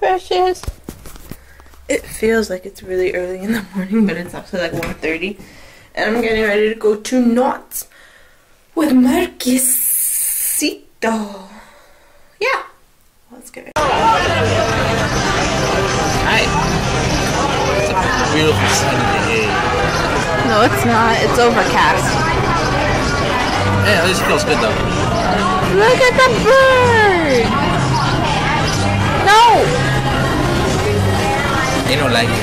precious. It feels like it's really early in the morning, but it's actually like 1:30. And I'm getting ready to go to Knott's with Marquisito. Yeah. Let's get it. Hi. It's a beautiful sunny day. No, it's not. It's overcast. Yeah, at least it feels good though. Look at the bird! No! You don't like it.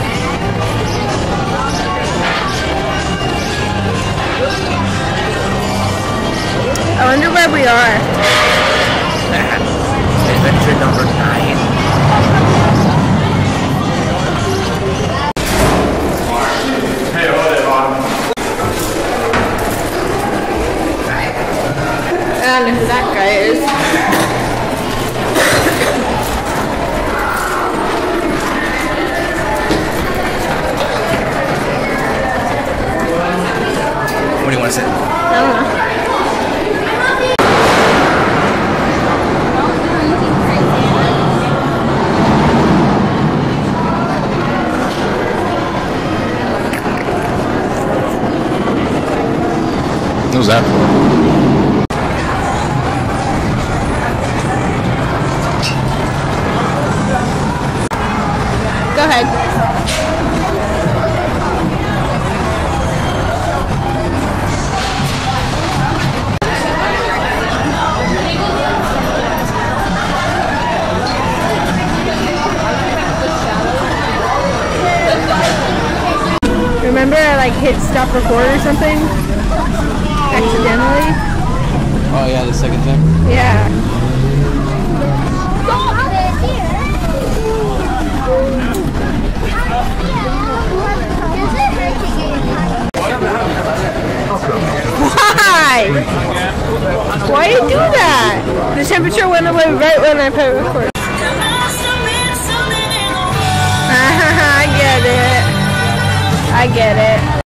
I wonder where we are. Adventure number 9. I don't know who that guy is. What do you want to say? I don't know. Who's that for? Go ahead. Remember I like hit stop record or something? Accidentally? Oh yeah, the second time? Yeah. Why? Why do you do that? The temperature went away right when I put record. I get it. I get it.